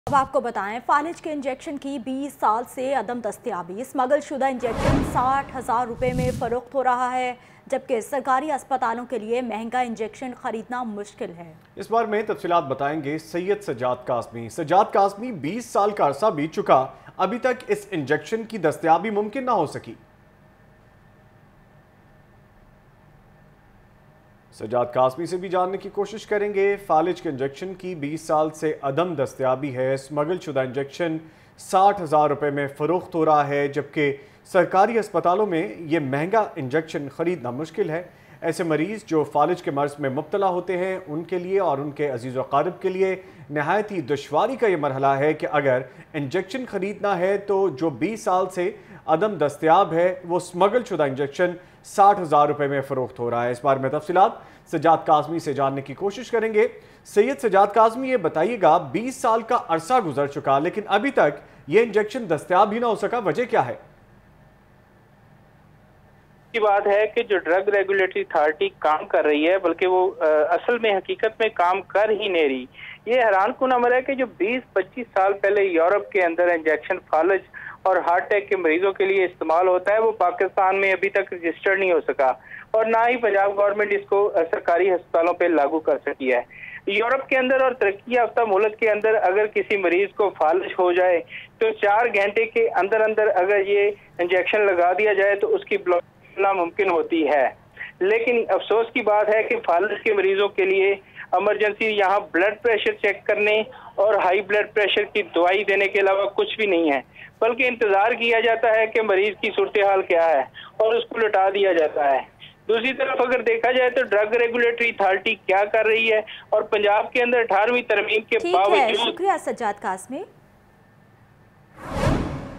अब आपको बताएं, फालिज के इंजेक्शन की 20 साल से अदम दस्तयाबी। स्मगल शुदा इंजेक्शन 60,000 रुपये में फरोख्त हो रहा है, जबकि सरकारी अस्पतालों के लिए महंगा इंजेक्शन खरीदना मुश्किल है। इस बार में तफसीलात बताएंगे सैयद सज्जाद कासमी। सज्जाद कासमी, 20 साल का अरसा बीत चुका, अभी तक इस इंजेक्शन की दस्तयाबी मुमकिन ना हो सकी। सज्जाद कासमी से भी जानने की कोशिश करेंगे। फालिज के इंजेक्शन की 20 साल से अदम दस्तयाबी है। स्मगल शुदा इंजेक्शन 60,000 रुपये में फ़रोख्त हो रहा है, जबकि सरकारी अस्पतालों में ये महंगा इंजेक्शन ख़रीदना मुश्किल है। ऐसे मरीज़ जो फालिज के मर्ज़ में मुब्तला होते हैं, उनके लिए और उनके अजीज़ व क़ारिब के लिए नहायत ही दुश्वारी का ये मरहला है कि अगर इंजेक्शन ख़रीदना है तो जो 20 साल से अदम दस्तयाब है वो स्मगल शुदा इंजेक्शन 60,000 रुपये में फ़रोख्त हो रहा है। इस बार में तफसीलात सज्जाद कासमी से जानने की कोशिश करेंगे। सैयद सज्जाद कासमी, ये बताइएगा, 20 साल का अरसा गुजर चुका लेकिन अभी तक ये इंजेक्शन दस्तयाब ही ना हो सका, वजह क्या है? की बात है कि जो ड्रग रेगुलेटरी अथॉरिटी काम कर रही है, बल्कि वो असल में हकीकत में काम कर ही नहीं रही। ये हैरान कुन अमर है कि जो 20-25 साल पहले यूरोप के अंदर इंजेक्शन फालिज और हार्ट अटैक के मरीजों के लिए इस्तेमाल होता है, वो पाकिस्तान में अभी तक रजिस्टर्ड नहीं हो सका और ना ही पंजाब गवर्नमेंट इसको सरकारी अस्पतालों पे लागू कर सकी है। यूरोप के अंदर और तरक्की याफ्ता मुल्क के अंदर अगर किसी मरीज को फालिज हो जाए तो 4 घंटे के अंदर अंदर अगर ये इंजेक्शन लगा दिया जाए तो उसकी ब्लॉक मुमकिन होती है। लेकिन अफसोस की बात है कि फालिज के मरीजों के लिए इमरजेंसी यहाँ ब्लड प्रेशर चेक करने और हाई ब्लड प्रेशर की दवाई देने के अलावा कुछ भी नहीं है, बल्कि इंतजार किया जाता है कि मरीज की सूरत हाल क्या है और उसको लौटा दिया जाता है। दूसरी तरफ अगर देखा जाए तो ड्रग रेगुलेटरी अथॉरिटी क्या कर रही है और पंजाब के अंदर 18वीं तरमीम के बावजूद। शुक्रिया सज्जाद कासमी।